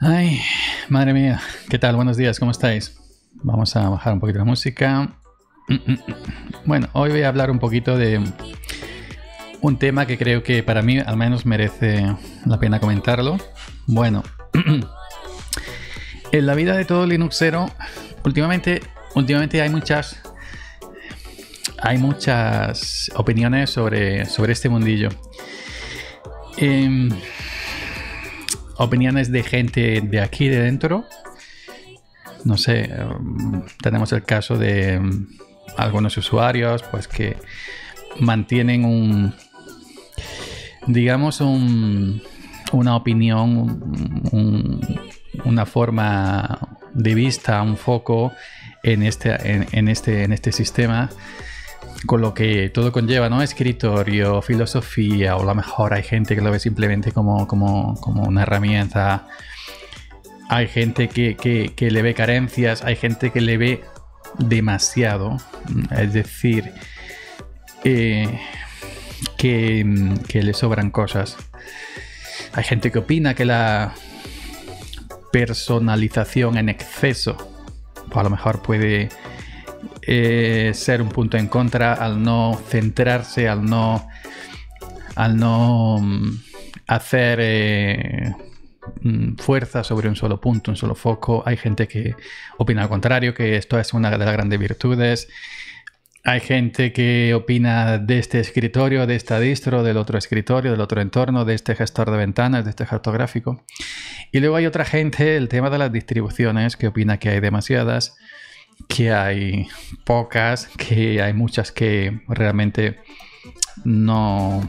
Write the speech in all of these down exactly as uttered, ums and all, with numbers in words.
Ay, madre mía, ¿qué tal? Buenos días, ¿cómo estáis? Vamos a bajar un poquito la música. Bueno, hoy voy a hablar un poquito de un tema que creo que para mí al menos merece la pena comentarlo. Bueno, en la vida de todo Linuxero, últimamente, últimamente hay muchas, hay muchas opiniones sobre, sobre este mundillo. Eh, opiniones de gente de aquí de dentro. No sé, um, tenemos el caso de um, algunos usuarios pues que mantienen un, digamos, un, una opinión, un, una forma de vista, un foco en este, en, en este, en este sistema, con lo que todo conlleva, ¿no? Escritorio, filosofía, o a lo mejor hay gente que lo ve simplemente como, como, como una herramienta. Hay gente que, que, que le ve carencias, hay gente que le ve demasiado, es decir, eh, que, que le sobran cosas. Hay gente que opina que la personalización en exceso, pues a lo mejor puede eh, ser un punto en contra al no centrarse, al no, al no hacer eh, fuerza sobre un solo punto, un solo foco. Hay gente que opina al contrario, que esto es una de las grandes virtudes. Hay gente que opina de este escritorio, de esta distro, del otro escritorio, del otro entorno, de este gestor de ventanas, de este gestor gráfico. Y luego hay otra gente, el tema de las distribuciones, que opina que hay demasiadas, que hay pocas, que hay muchas que realmente no...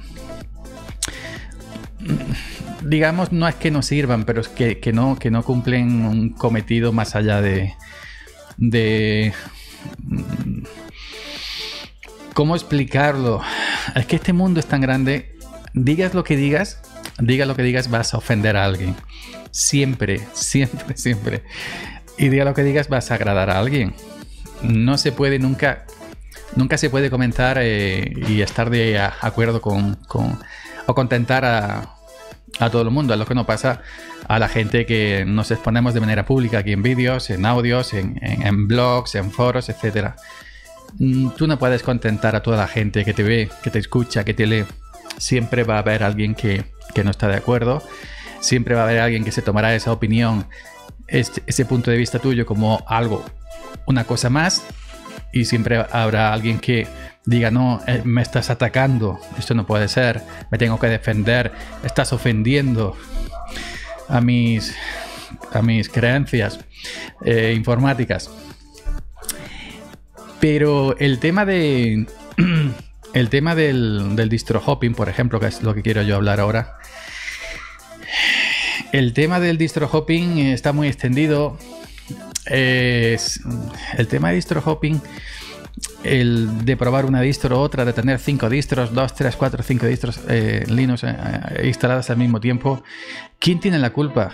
digamos, no es que no sirvan, pero es que, que, no, que no cumplen un cometido más allá de... de ¿cómo explicarlo? Es que este mundo es tan grande. Digas lo que digas, digas lo que digas, vas a ofender a alguien. Siempre, siempre, siempre. Y diga lo que digas, vas a agradar a alguien. No se puede nunca... Nunca se puede comentar eh, y estar de acuerdo con... con o contentar a... a todo el mundo. Es lo que nos pasa a la gente que nos exponemos de manera pública aquí en vídeos, en audios, en, en, en blogs, en foros, etcétera. Tú no puedes contentar a toda la gente que te ve, que te escucha, que te lee. Siempre va a haber alguien que, que no está de acuerdo. Siempre va a haber alguien que se tomará esa opinión, este, ese punto de vista tuyo como algo, una cosa más. Y siempre habrá alguien que diga, no, eh, me estás atacando, esto no puede ser, me tengo que defender, estás ofendiendo a mis, a mis creencias eh, informáticas. Pero el tema de el tema del, del distro hopping, por ejemplo, que es lo que quiero yo hablar ahora. El tema del distro hopping está muy extendido. Es, el tema de distro hopping, el de probar una distro, otra, de tener cinco distros, dos, tres, cuatro, cinco distros eh, Linux eh, instaladas al mismo tiempo. ¿Quién tiene la culpa?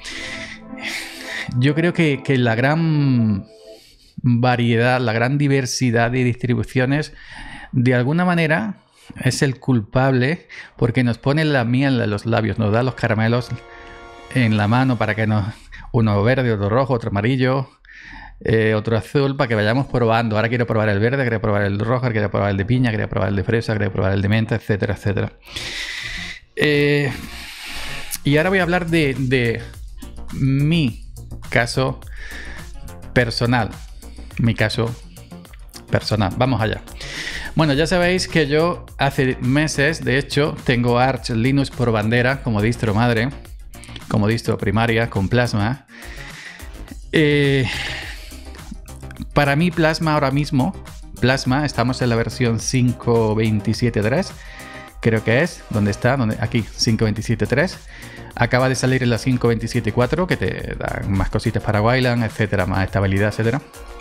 Yo creo que, que la gran variedad, la gran diversidad de distribuciones, de alguna manera es el culpable, porque nos pone la miel en los labios, nos da los caramelos en la mano para que nos... uno verde, otro rojo, otro amarillo, eh, otro azul, para que vayamos probando. Ahora quiero probar el verde, quiero probar el rojo, quiero probar el de piña, quiero probar el de fresa, quiero probar el de menta, etcétera, etcétera. Eh, y ahora voy a hablar de, de mi caso personal. Mi caso personal. Vamos allá. Bueno, ya sabéis que yo hace meses, de hecho, tengo Arch Linux por bandera como distro madre, como distro primaria con Plasma. Eh, para mí Plasma ahora mismo, Plasma, estamos en la versión cinco punto veintisiete punto tres, creo que es, ¿dónde está? ¿Dónde? Aquí, cinco punto veintisiete punto tres. Acaba de salir en la cinco punto veintisiete punto cuatro, que te dan más cositas para Wayland, etcétera, más estabilidad, etcétera.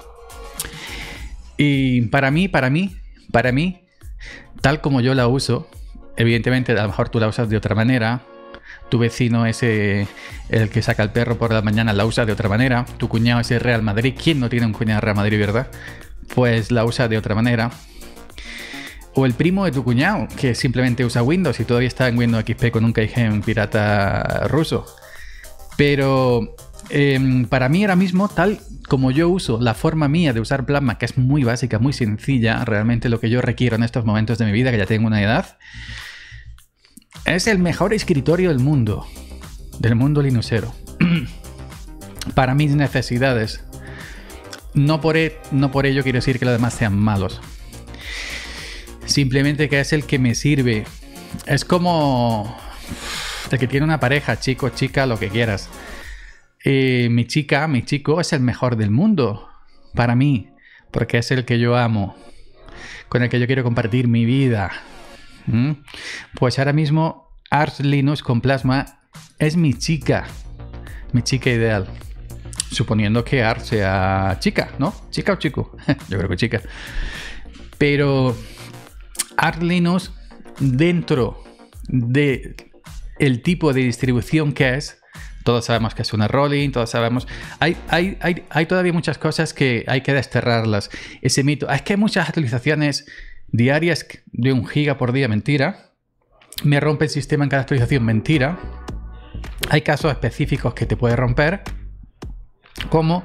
Y para mí, para mí, para mí, tal como yo la uso, evidentemente a lo mejor tú la usas de otra manera. Tu vecino ese, el que saca el perro por la mañana, la usa de otra manera. Tu cuñado ese Real Madrid, ¿quién no tiene un cuñado Real Madrid, verdad? Pues la usa de otra manera. O el primo de tu cuñado, que simplemente usa Windows y todavía está en Windows X P con un Keygen pirata ruso. Pero eh, para mí ahora mismo, tal como yo uso la forma mía de usar Plasma, que es muy básica, muy sencilla, realmente lo que yo requiero en estos momentos de mi vida, que ya tengo una edad, es el mejor escritorio del mundo, del mundo linuxero. Para mis necesidades. No por, e no por ello quiero decir que los demás sean malos. Simplemente que es el que me sirve. Es como el que tiene una pareja, chico, chica, lo que quieras. Eh, mi chica, mi chico es el mejor del mundo para mí, porque es el que yo amo, con el que yo quiero compartir mi vida. ¿Mm? Pues ahora mismo Arch Linux con Plasma es mi chica, mi chica ideal. Suponiendo que Arch sea chica, ¿no? ¿Chica o chico? Yo creo que chica. Pero Arch Linux, dentro de el tipo de distribución que es, todos sabemos que es una rolling, todos sabemos... Hay, hay, hay, hay todavía muchas cosas que hay que desterrarlas. Ese mito... Es que hay muchas actualizaciones diarias de un giga por día, mentira. Me rompe el sistema en cada actualización, mentira. Hay casos específicos que te puede romper, como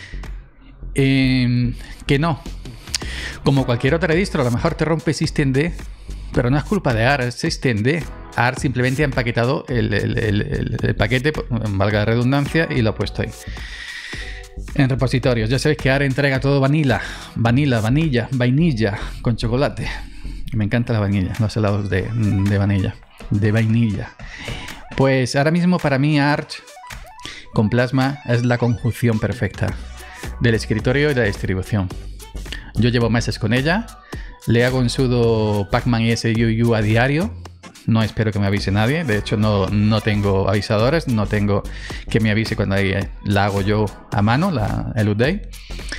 eh, que no. Como cualquier otra distro, a lo mejor te rompe systemd, pero no es culpa de Arch, es systemd. Arch simplemente ha empaquetado el, el, el, el, el paquete, valga la redundancia, y lo ha puesto ahí. En repositorios, ya sabéis que Arch entrega todo vanilla, vanilla, vanilla, vainilla con chocolate. Me encanta la vainilla, los helados de, de vanilla, de vainilla. Pues ahora mismo para mí Arch con Plasma es la conjunción perfecta del escritorio y de la distribución. Yo llevo meses con ella, le hago un sudo pacman y sudo a diario. No espero que me avise nadie, de hecho no, no tengo avisadores, no tengo que me avise cuando ahí la hago yo a mano, la, el update.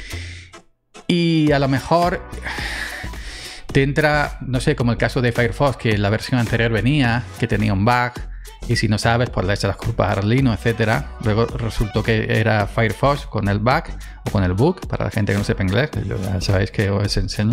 Y a lo mejor te entra, no sé, como el caso de Firefox, que la versión anterior venía, que tenía un bug, y si no sabes, pues le echas las culpas a Arlino, etcétera. Luego resultó que era Firefox con el bug, o con el bug, para la gente que no sepa inglés, ya sabéis que os enseño.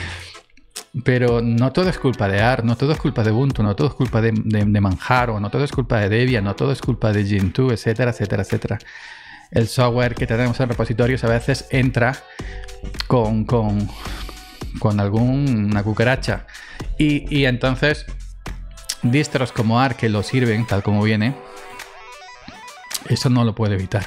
Pero no todo es culpa de Arch, no todo es culpa de Ubuntu, no todo es culpa de, de, de Manjaro, no todo es culpa de Debian, no todo es culpa de Gentoo, etcétera, etcétera, etcétera. El software que tenemos en repositorios a veces entra con, con, con alguna cucaracha. Y, y entonces, distros como Arch que lo sirven tal como viene, eso no lo puede evitar.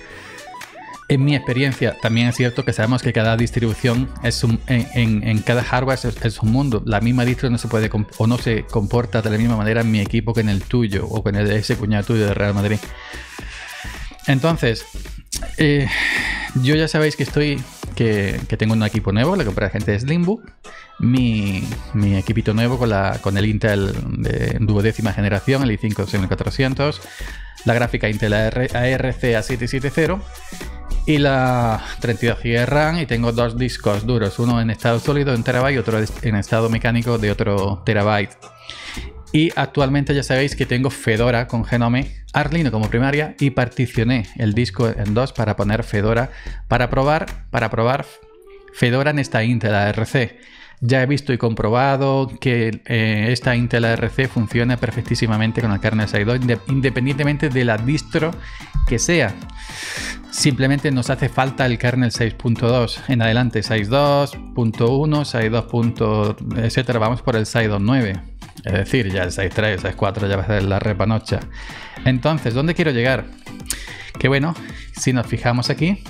En mi experiencia, también es cierto que sabemos que cada distribución es un, en, en, en cada hardware es, es un mundo. La misma distro no se puede o no se comporta de la misma manera en mi equipo que en el tuyo o con el de ese cuñado tuyo de Real Madrid. Entonces, eh, yo ya sabéis que estoy que, que tengo un equipo nuevo, le compré a la gente de Slimbook, mi, mi equipito nuevo con, la, con el Intel de duodécima generación, el i cinco seis mil cuatrocientos, la gráfica Intel A R C A siete siete cero. Y la treinta y dos gigas de RAM, y tengo dos discos duros, uno en estado sólido de un terabyte y otro en estado mecánico de otro terabyte. Y actualmente ya sabéis que tengo Fedora con Genome, Arch Linux como primaria, y particioné el disco en dos para poner Fedora, para probar, para probar Fedora en esta Intel A R C. Ya he visto y comprobado que eh, esta Intel A R C funciona perfectísimamente con el kernel seis punto dos, independientemente de la distro que sea. Simplemente nos hace falta el kernel seis punto dos. En adelante seis punto dos punto uno, seis punto dos, etcétera. Vamos por el seis punto nueve. Es decir, ya el seis punto tres, el seis punto cuatro ya va a ser la repanocha. Entonces, ¿dónde quiero llegar? Que bueno, si nos fijamos aquí,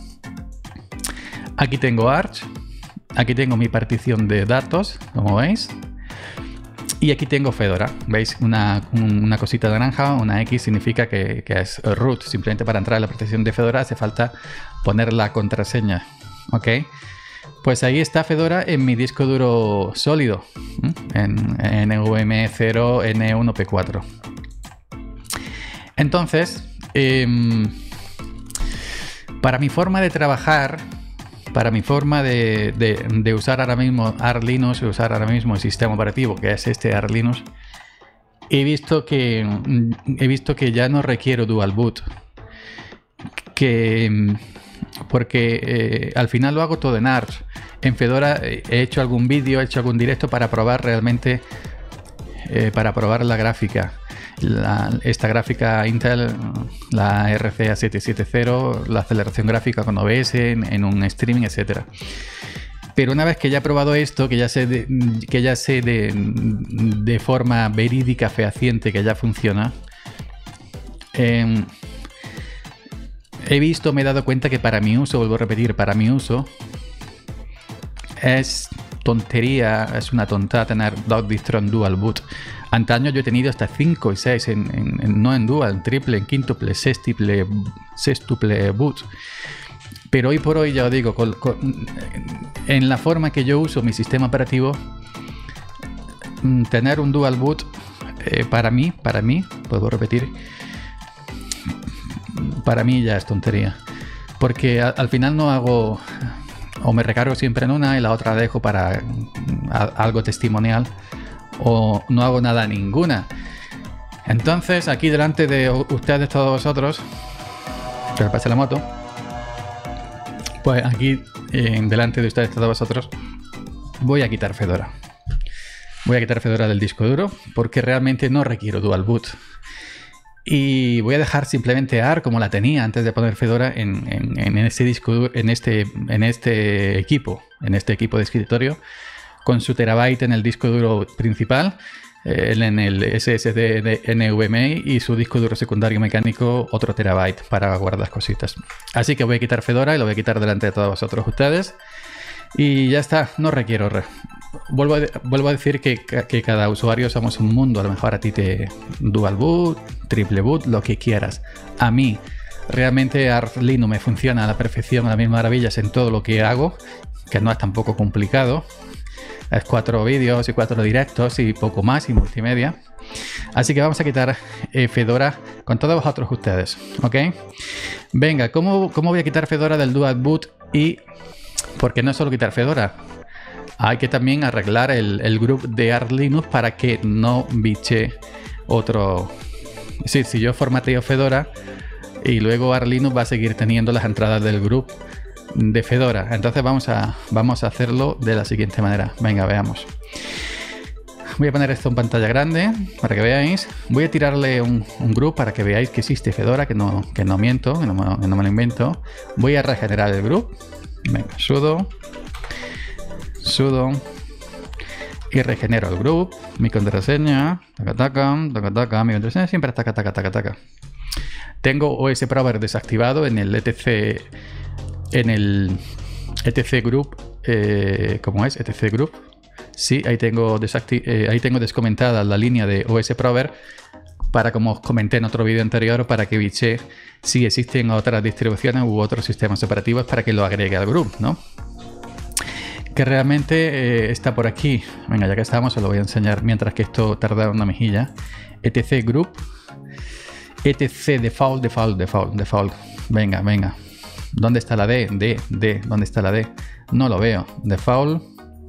aquí tengo Arch, aquí tengo mi partición de datos, como veis, y aquí tengo Fedora. ¿Veis? Una, una cosita naranja, una X significa que, que es root. Simplemente para entrar a la partición de Fedora hace falta poner la contraseña. ¿Ok? Pues ahí está Fedora en mi disco duro sólido, en N V M e cero N uno P cuatro. Entonces, eh, para mi forma de trabajar, para mi forma de, de, de usar ahora mismo Arch Linux, usar ahora mismo el sistema operativo que es este Arch Linux, he visto que he visto que ya no requiero dual boot, que porque eh, al final lo hago todo en Arch. En Fedora eh, he hecho algún vídeo, he hecho algún directo para probar realmente, eh, para probar la gráfica. la, esta gráfica Intel, la R C A setecientos setenta, la aceleración gráfica con O B S en, en un streaming, etcétera. Pero una vez que ya he probado esto, que ya sé de, que ya sé de, de forma verídica, fehaciente, que ya funciona, eh, he visto, me he dado cuenta que para mi uso, vuelvo a repetir, para mi uso, es tontería, es una tontada tener dos distros en dual boot. Antaño yo he tenido hasta cinco y seis, en, en, en, no en dual, en triple, en quíntuple, sextuple, sextuple boot. Pero hoy por hoy, ya os digo, con, con, en la forma que yo uso mi sistema operativo, tener un dual boot, eh, para mí, para mí, puedo repetir, para mí ya es tontería. Porque a, al final no hago, o me recargo siempre en una y la otra la dejo para a, algo testimonial, o no hago nada ninguna. Entonces, aquí delante de ustedes, todos vosotros, que me pase la moto, pues aquí, eh, delante de ustedes, todos vosotros, voy a quitar Fedora. Voy a quitar Fedora del disco duro porque realmente no requiero dual boot. Y voy a dejar simplemente A R como la tenía antes de poner Fedora en, en, en este disco duro, en este, en este equipo, en este equipo de escritorio, con su terabyte en el disco duro principal, en el S S D de N V M e y su disco duro secundario mecánico otro terabyte para guardar cositas. Así que voy a quitar Fedora y lo voy a quitar delante de todos vosotros ustedes y ya está, no requiero re. Vuelvo a, vuelvo a decir que, que cada usuario somos un mundo. A lo mejor a ti te dual boot, triple boot, lo que quieras. A mí realmente Arch Linux me funciona a la perfección, a las mismas maravillas en todo lo que hago, que no es tampoco complicado. Es cuatro vídeos y cuatro directos y poco más, y multimedia. Así que vamos a quitar eh, Fedora con todos vosotros ustedes, ¿ok? Venga, ¿cómo, ¿cómo voy a quitar Fedora del dual boot? Y porque no es solo quitar Fedora, hay que también arreglar el, el group de Arch Linux para que no biche otro. Es decir, si yo formateo Fedora y luego Arch Linux va a seguir teniendo las entradas del group de Fedora. Entonces vamos a, vamos a hacerlo de la siguiente manera. Venga, veamos. Voy a poner esto en pantalla grande para que veáis. Voy a tirarle un, un group para que veáis que existe Fedora, que no, que no miento, que no, que no me lo invento. Voy a regenerar el group. Venga, sudo sudo y regenero el group. Mi contraseña, taca taca, taca taca, mi contraseña siempre taca taca taca taca. Tengo O S Prover desactivado en el etc en el etc group, eh, ¿cómo es? etc group. Sí, ahí tengo eh, ahí tengo descomentada la línea de O S Prover para, como os comenté en otro vídeo anterior, para que biche si existen otras distribuciones u otros sistemas operativos para que lo agregue al group, ¿no? Que realmente eh, está por aquí. Venga, ya que estamos, os lo voy a enseñar mientras que esto tarda una mejilla. etc group, etc default, default, default, default. Venga, venga. ¿Dónde está la D? D, D. ¿Dónde está la D? No lo veo. Default.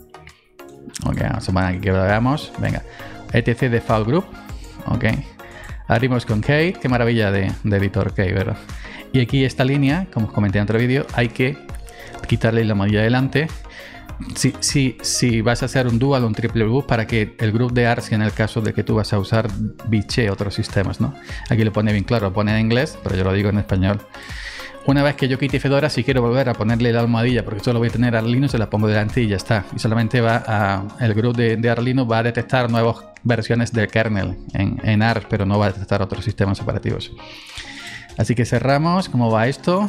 Ok, vamos a poner aquí que lo veamos. Venga. etc default group. Ok. Abrimos con K. Qué maravilla de, de editor K, ¿verdad? Y aquí esta línea, como os comenté en otro vídeo, hay que quitarle la modilla delante. Si, si, si vas a hacer un dual o un triple boot para que el group de Arch, en el caso de que tú vas a usar, biche otros sistemas, ¿no? Aquí lo pone bien claro, lo pone en inglés, pero yo lo digo en español. Una vez que yo quite Fedora, si quiero volver a ponerle la almohadilla, porque solo voy a tener Arch Linux, se la pongo delante y ya está. Y solamente va a, el group de, de Arch Linux va a detectar nuevas versiones del kernel en, en Arch, pero no va a detectar otros sistemas operativos. Así que cerramos. ¿Cómo va esto?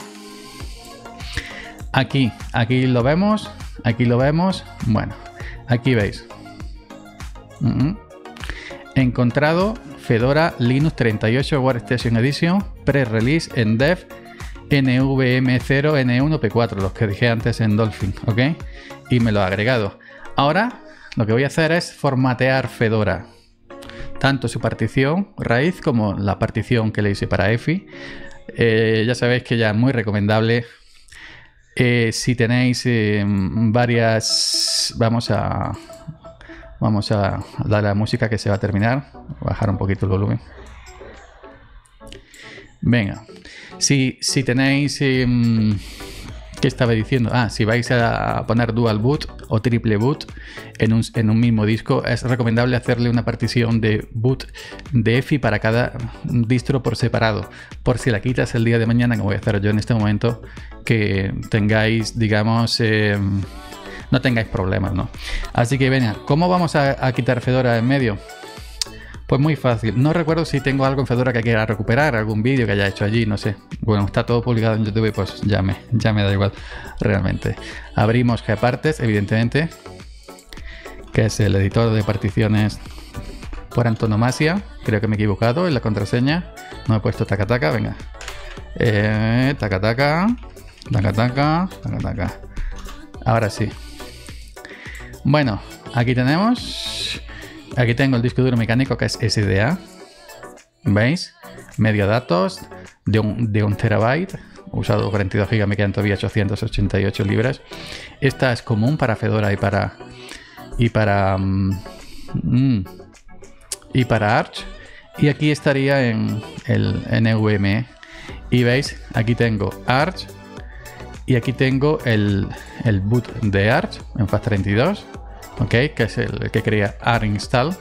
Aquí, aquí lo vemos. Aquí lo vemos. Bueno, aquí veis. Uh-huh. He encontrado Fedora Linux treinta y ocho Workstation Edition pre-release en dev N V M cero N uno P cuatro, los que dije antes en Dolphin, ¿ok? Y me lo he agregado. Ahora lo que voy a hacer es formatear Fedora, tanto su partición raíz como la partición que le hice para E F I. Eh, ya sabéis que ya es muy recomendable. Eh, si tenéis eh, varias, vamos a vamos a darle a la música que se va a terminar, bajar un poquito el volumen. Venga, si, si tenéis eh, ¿Qué estaba diciendo? Ah, si vais a poner dual boot o triple boot en un, en un mismo disco, es recomendable hacerle una partición de boot de E F I para cada distro por separado. Por si la quitas el día de mañana, como voy a hacer yo en este momento, que tengáis, digamos, eh, no tengáis problemas, ¿no? Así que venga, ¿cómo vamos a, a quitar Fedora en medio? Pues muy fácil. No recuerdo si tengo algo en Fedora que quiera recuperar, algún vídeo que haya hecho allí, no sé. Bueno, está todo publicado en YouTube, pues ya me, ya me da igual realmente. Abrimos Gpartes, evidentemente, que es el editor de particiones por antonomasia. Creo que me he equivocado en la contraseña. No he puesto taca taca, venga. Eh, taca taca, taca taca, taca taca. Ahora sí. Bueno, aquí tenemos... Aquí tengo el disco duro mecánico que es S D A. ¿Veis? Medio datos de un, de un terabyte. He usado cuarenta y dos gigas, me quedan todavía ochocientos ochenta y ocho libras. Esta es común para Fedora y para... Y para... Mm, y para Arch. Y aquí estaría en el N V M e. Y veis, aquí tengo Arch. Y aquí tengo el, el boot de Arch en FAT treinta y dos. Ok, que es el que crea arinstall.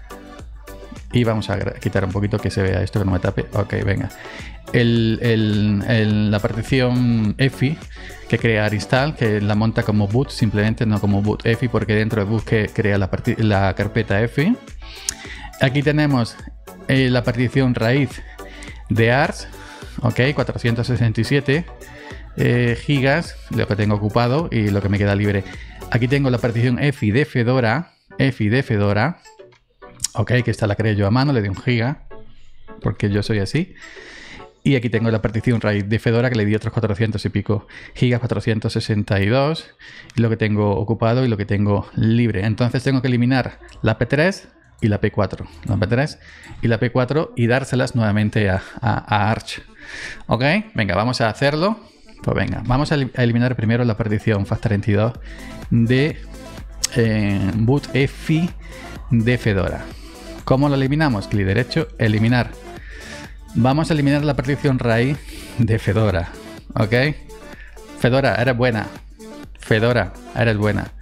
Y vamos a quitar un poquito que se vea esto, que no me tape. Ok, venga. El, el, el, la partición E F I que crea arinstall, que la monta como boot, simplemente no como boot E F I, porque dentro de boot que crea la, la carpeta E F I. Aquí tenemos eh, la partición raíz de Arch. Ok, cuatrocientos sesenta y siete eh, gigas, lo que tengo ocupado y lo que me queda libre. Aquí tengo la partición E F I de Fedora, E F I de Fedora, ok, que esta la creé yo a mano, le di un giga, porque yo soy así. Y aquí tengo la partición raíz de Fedora, que le di otros cuatrocientos y pico gigas, cuatrocientos sesenta y dos, y lo que tengo ocupado y lo que tengo libre. Entonces tengo que eliminar la P tres y la P cuatro, la P tres y la P cuatro, y dárselas nuevamente a, a, a Arch. Ok, venga, vamos a hacerlo. Pues venga, vamos a eliminar primero la partición FAT treinta y dos de eh, boot E F I de Fedora. ¿Cómo lo eliminamos? Clic derecho, eliminar. Vamos a eliminar la partición raíz de Fedora. ¿Ok? Fedora, eres buena. Fedora, eres buena.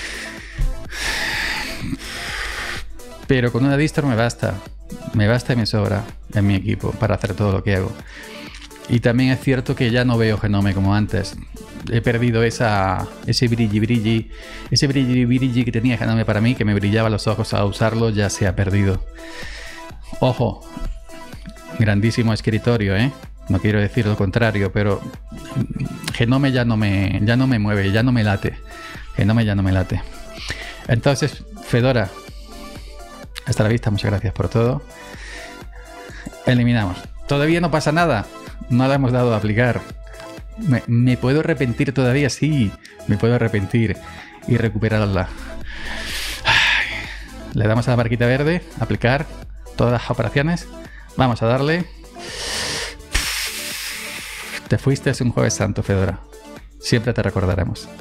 Pero con una distro me basta. Me basta y me sobra en mi equipo para hacer todo lo que hago. Y también es cierto que ya no veo Genome como antes. He perdido esa, ese brilli brilli, ese brilli brilli que tenía Genome para mí, que me brillaba los ojos a usarlo, ya se ha perdido. Ojo, grandísimo escritorio, ¿eh? No quiero decir lo contrario, pero Genome ya no me, ya no me mueve, ya no me late. Genome ya no me late. Entonces, Fedora, hasta la vista, muchas gracias por todo. Eliminamos. Todavía no pasa nada. No la hemos dado a aplicar. Me, me puedo arrepentir todavía, sí. Me puedo arrepentir y recuperarla. Ay. Le damos a la marquita verde, aplicar todas las operaciones. Vamos a darle. Te fuiste un jueves santo, Fedora. Siempre te recordaremos.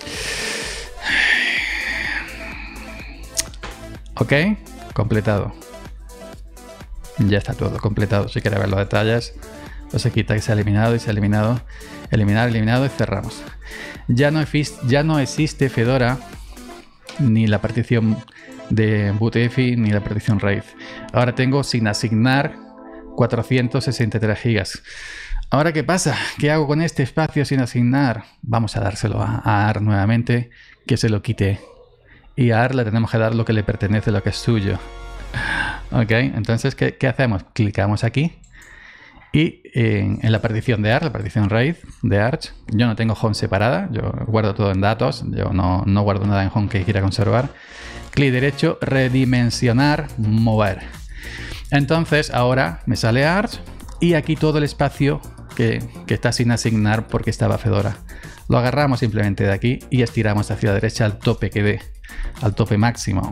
Ok, completado. Ya está todo completado. Si quieres ver los detalles, pues se quita que se ha eliminado y se ha eliminado. Eliminar, eliminado y cerramos. Ya no, ya no existe Fedora, ni la partición de boot E F I, ni la partición raíz. Ahora tengo sin asignar cuatrocientos sesenta y tres gigas. Ahora, ¿qué pasa? ¿Qué hago con este espacio sin asignar? Vamos a dárselo a, a A R nuevamente, que se lo quite. Y a A R le tenemos que dar lo que le pertenece, lo que es suyo. Ok, entonces, ¿qué, qué hacemos? Clicamos aquí. Y en, en la partición de A R, la partición raíz de Arch, yo no tengo home separada, yo guardo todo en datos, yo no, no guardo nada en home que quiera conservar. Clic derecho, redimensionar, mover. Entonces ahora me sale Arch y aquí todo el espacio que, que está sin asignar porque estaba Fedora. Lo agarramos simplemente de aquí y estiramos hacia la derecha al tope que dé, al tope máximo.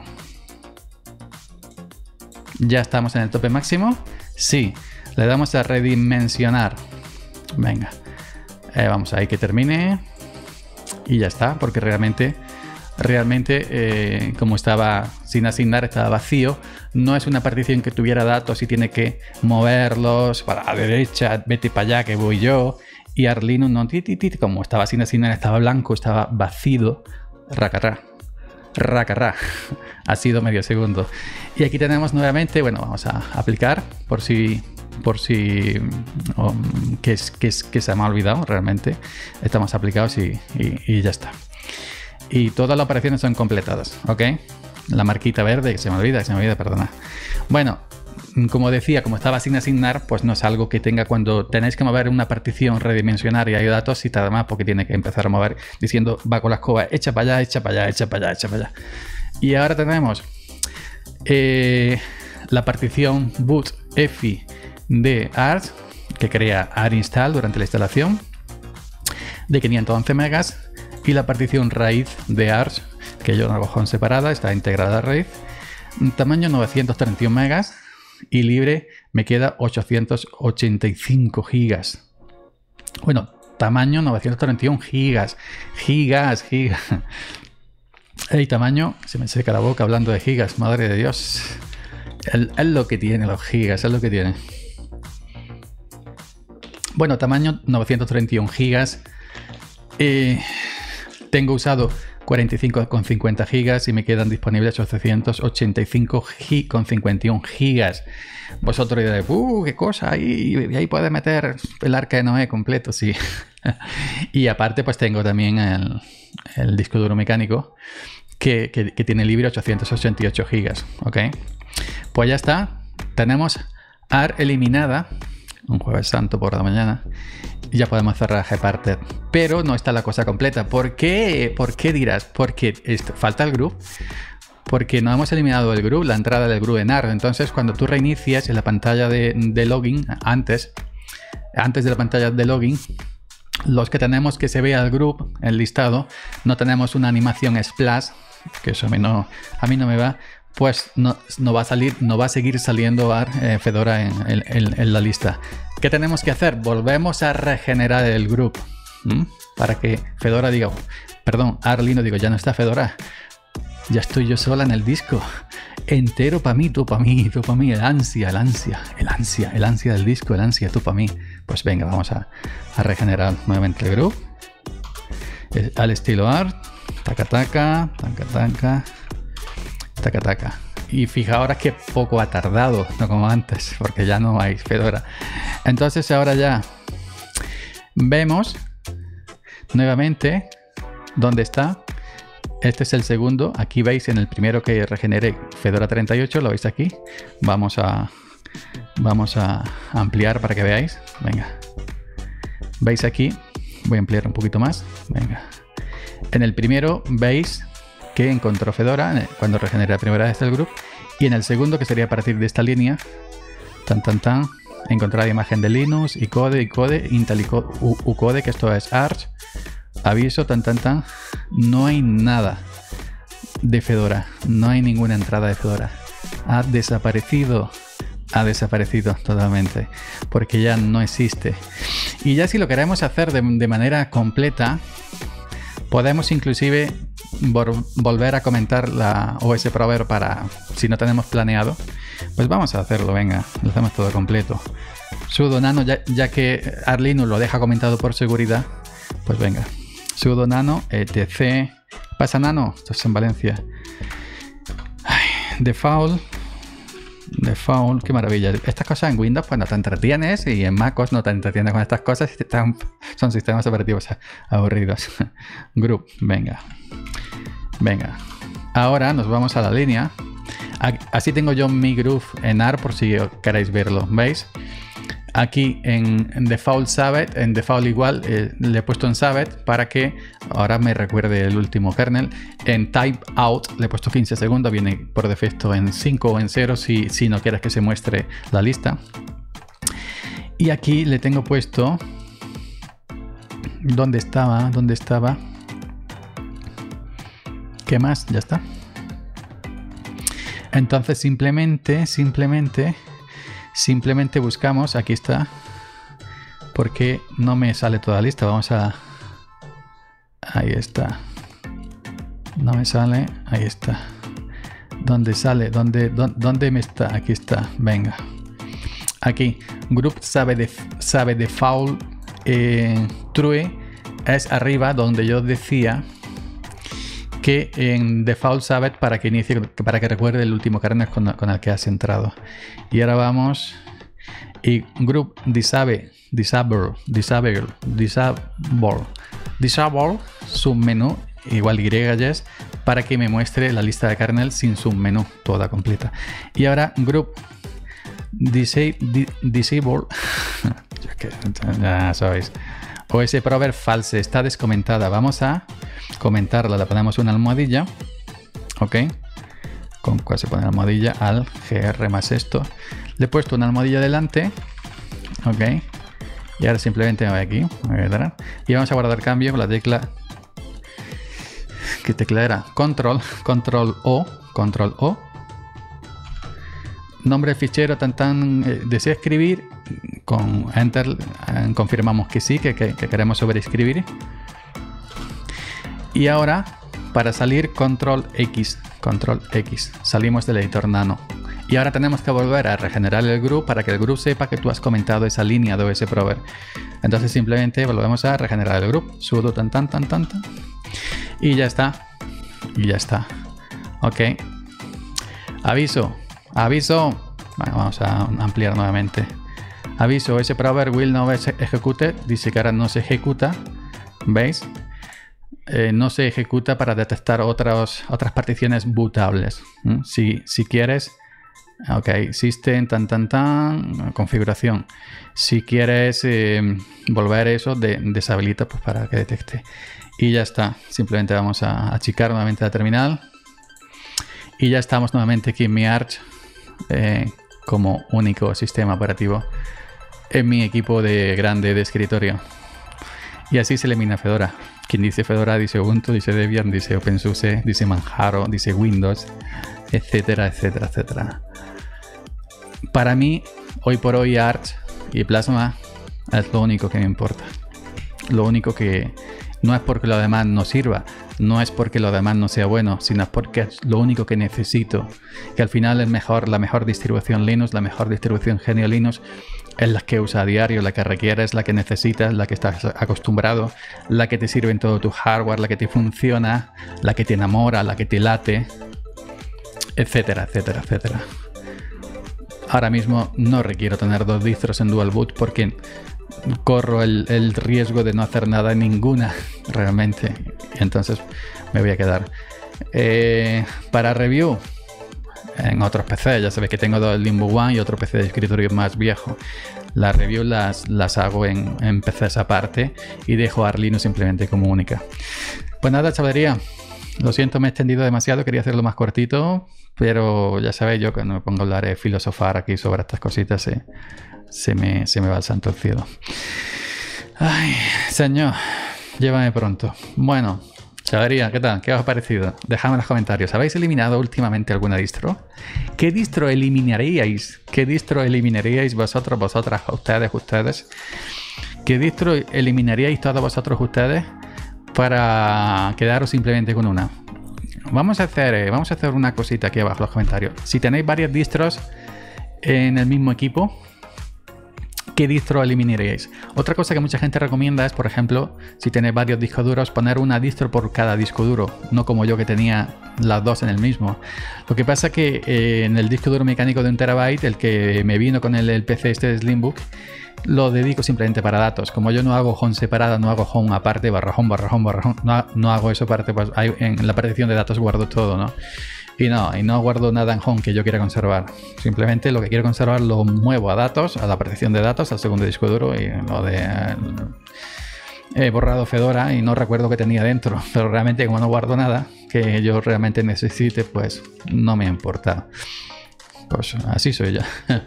¿Ya estamos en el tope máximo? Sí. Le damos a redimensionar. Venga. Eh, vamos ahí que termine. Y ya está, porque realmente, realmente, eh, como estaba sin asignar, estaba vacío. No es una partición que tuviera datos y tiene que moverlos para la derecha, vete para allá que voy yo. y Arlinux no, ti, ti, ti, como estaba sin asignar, estaba blanco, estaba vacío, racará, racará, ha sido medio segundo. Y aquí tenemos nuevamente, bueno, vamos a aplicar por si, por si, um, que, es, que, es, que se me ha olvidado realmente, estamos aplicados y, y, y ya está. Y todas las operaciones son completadas, ¿ok? La marquita verde, que se me olvida, que se me olvida, perdona. Bueno, como decía, como estaba sin asignar, pues no es algo que tenga cuando tenéis que mover una partición, redimensionar y hay datos y tal más, porque tiene que empezar a mover diciendo, va con la escoba, echa para allá, echa para allá, echa para allá, echa para allá. Y ahora tenemos eh, la partición boot efi de Arch, que crea ART install durante la instalación, de quinientos once megas, y la partición raíz de Arch, que yo no la cojo en separada, está integrada a raíz, tamaño novecientos treinta y uno megas, y libre me queda ochocientos ochenta y cinco gigas. Bueno, tamaño novecientos treinta y uno gigas. Gigas, gigas. El tamaño, se me seca la boca hablando de gigas, madre de Dios. Es, es lo que tiene los gigas, es lo que tiene. Bueno, tamaño novecientos treinta y uno gigas. Eh, tengo usado cuarenta y cinco coma cincuenta gigas y me quedan disponibles ochocientos ochenta y cinco coma cincuenta y uno gigas. Vosotros diréis, ¡uh, qué cosa! Ahí, ahí puede meter el arca de Noé completo, sí. Y aparte, pues tengo también el, el disco duro mecánico que, que, que tiene libre ochocientos ochenta y ocho gigas, ¿ok? Pues ya está. Tenemos Arch eliminada. Un jueves santo por la mañana. Y ya podemos cerrar Gparted. Pero no está la cosa completa. ¿Por qué? ¿Por qué dirás? Porque esto, falta el group. Porque no hemos eliminado el group, la entrada del group en Arch. Entonces, cuando tú reinicias en la pantalla de, de login, antes, antes de la pantalla de login, los que tenemos que se vea el group, el listado, no tenemos una animación splash, que eso a mí no, a mí no me va. Pues no, no va a salir, no va a seguir saliendo Arch, eh, Fedora en, en, en la lista. ¿Qué tenemos que hacer? Volvemos a regenerar el group, ¿m? Para que Fedora diga, perdón, Arlino, digo, ya no está Fedora, ya estoy yo sola en el disco, entero para mí, tú para mí, tú para mí, el ansia, el ansia, el ansia, el ansia del disco, el ansia, tú para mí. Pues venga, vamos a, a regenerar nuevamente el group, el, al estilo Arch, taca taca, taca taca. Taca, taca. Y fija ahora que poco ha tardado, no como antes, porque ya no hay Fedora. Entonces ahora ya vemos nuevamente dónde está. Este es el segundo. Aquí veis en el primero que regeneré Fedora treinta y ocho, lo veis aquí. Vamos a, vamos a ampliar para que veáis. Venga. ¿Veis aquí? Voy a ampliar un poquito más. Venga. En el primero veis que encontró Fedora cuando regeneré la primera vez el group, y en el segundo, que sería a partir de esta línea, tan tan tan, encontrar la imagen de Linux, icode, icode, Intel icode, ucode, que esto es Arch, aviso, tan tan tan, no hay nada de Fedora, no hay ninguna entrada de Fedora, ha desaparecido, ha desaparecido totalmente, porque ya no existe. Y ya si lo queremos hacer de, de manera completa, podemos inclusive vol volver a comentar la O S Prover para, si no tenemos planeado, pues vamos a hacerlo, venga, lo hacemos todo completo. Sudo nano, ya, ya que Arlinux lo deja comentado por seguridad, pues venga, sudo nano, etc. Pasa nano, esto es en Valencia. Ay, default, default, qué maravilla. Estas cosas en Windows pues no te entretienes, y en MacOS no te entretienes con estas cosas, y están, son sistemas operativos aburridos. Group, venga. Venga, ahora nos vamos a la línea. Así tengo yo mi groove en Arch por si queréis verlo. ¿Veis? Aquí en, en default Sabbath, en default igual, eh, le he puesto en Sabbath para que ahora me recuerde el último kernel. En type out le he puesto quince segundos, viene por defecto en cinco o en cero si, si no quieres que se muestre la lista. Y aquí le tengo puesto... ¿Dónde estaba? ¿Dónde estaba? ¿Qué más? Ya está. Entonces simplemente, simplemente, simplemente buscamos, aquí está, porque no me sale toda la lista. Vamos a... Ahí está. No me sale, ahí está. ¿Dónde sale? ¿Dónde, dónde, dónde me está? Aquí está, venga. Aquí, group sabe de, sabe default eh, true es arriba, donde yo decía que en default sabet para que inicie, para que recuerde el último kernel con, con el que has entrado. Y ahora vamos y group disable, disable, disable, disable, disable submenú igual y-yes para que me muestre la lista de kernel sin submenú toda completa. Y ahora group disable, disable ya sabéis, osprover false está descomentada. Vamos a comentarla, le ponemos una almohadilla, ok, con cuál se pone la almohadilla al gr más esto, le he puesto una almohadilla delante, ok, y ahora simplemente me voy aquí, me voy a dar, y vamos a guardar cambio con la tecla, ¿qué tecla era? Control, control O, control O, nombre del fichero, tan tan, eh, desea escribir, con enter eh, confirmamos que sí, que, que, que queremos sobreescribir. Y ahora, para salir, control X, control X, salimos del editor nano. Y ahora tenemos que volver a regenerar el group para que el group sepa que tú has comentado esa línea de osprover. Entonces simplemente volvemos a regenerar el group, sudo tan tan tan tan tan, y ya está, y ya está, ok. Aviso, aviso, bueno, vamos a ampliar nuevamente. Aviso, osprover will no be executed, dice que ahora no se ejecuta, ¿veis? Eh, no se ejecuta para detectar otras, otras particiones bootables. ¿Mm? Si, si quieres, ok, system, tan, tan, tan, configuración. Si quieres eh, volver eso, de, deshabilita pues, para que detecte. Y ya está. Simplemente vamos a achicar nuevamente la terminal. Y ya estamos nuevamente aquí en mi Arch eh, como único sistema operativo en mi equipo de grande de escritorio. Y así se elimina Fedora. Quien dice Fedora dice Ubuntu, dice Debian, dice OpenSUSE, dice Manjaro, dice Windows, etcétera, etcétera, etcétera. Para mí, hoy por hoy, Arch y Plasma es lo único que me importa. Lo único que no es porque lo demás no sirva, no es porque lo demás no sea bueno, sino es porque es lo único que necesito. Que al final es mejor, la mejor distribución Linux, la mejor distribución Genio Linux, es la que usa a diario, la que requieres, la que necesitas, la que estás acostumbrado, la que te sirve en todo tu hardware, la que te funciona, la que te enamora, la que te late, etcétera, etcétera, etcétera. Ahora mismo no requiero tener dos distros en dual boot porque corro el, el riesgo de no hacer nada en ninguna realmente. Entonces me voy a quedar. Eh, para review en otros P C, ya sabéis que tengo dos Limbo One y otro P C de escritorio más viejo. Las reviews las, las hago en, en P Cs aparte y dejo Arch Linux simplemente como única. Pues nada, chavalería, lo siento, me he extendido demasiado, quería hacerlo más cortito, pero ya sabéis, yo cuando me pongo a hablar de filosofar aquí sobre estas cositas se, se, me, se me va el santo al cielo. Ay, señor, llévame pronto. Bueno, chavalería, ¿qué tal? ¿Qué os ha parecido? Dejadme en los comentarios. ¿Habéis eliminado últimamente alguna distro? ¿Qué distro eliminaríais? ¿Qué distro eliminaríais vosotros, vosotras, ustedes, ustedes? ¿Qué distro eliminaríais todos vosotros, ustedes, para quedaros simplemente con una? Vamos a hacer, eh, vamos a hacer una cosita aquí abajo en los comentarios. Si tenéis varias distros en el mismo equipo, ¿qué distro eliminaríais? Otra cosa que mucha gente recomienda es, por ejemplo, si tenéis varios discos duros, poner una distro por cada disco duro, no como yo que tenía las dos en el mismo. Lo que pasa que eh, en el disco duro mecánico de un terabyte, el que me vino con el, el P C este de Slimbook, lo dedico simplemente para datos. Como yo no hago home separada, no hago home aparte, barra home, barra home, barra home, no, no hago eso aparte, pues hay, en la partición de datos guardo todo, ¿no? Y no, y no guardo nada en home que yo quiera conservar. Simplemente lo que quiero conservar lo muevo a datos, a la partición de datos, al segundo disco duro, y lo de... Eh, he borrado Fedora y no recuerdo qué tenía dentro, pero realmente como no guardo nada que yo realmente necesite, pues no me importa. Pues así soy yo.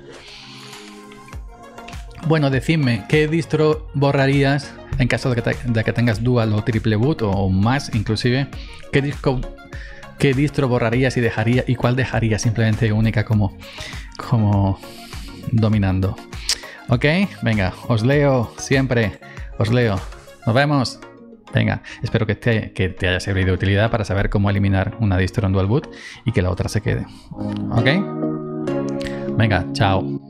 Bueno, decidme, ¿qué distro borrarías en caso de que, te, de que tengas dual o triple boot o más inclusive? ¿Qué disco... ¿Qué distro borrarías y dejaría y cuál dejarías simplemente única como, como dominando? Ok, venga, os leo siempre, os leo. Nos vemos. Venga, espero que te, que te haya servido de utilidad para saber cómo eliminar una distro en dual boot y que la otra se quede. Ok, venga, chao.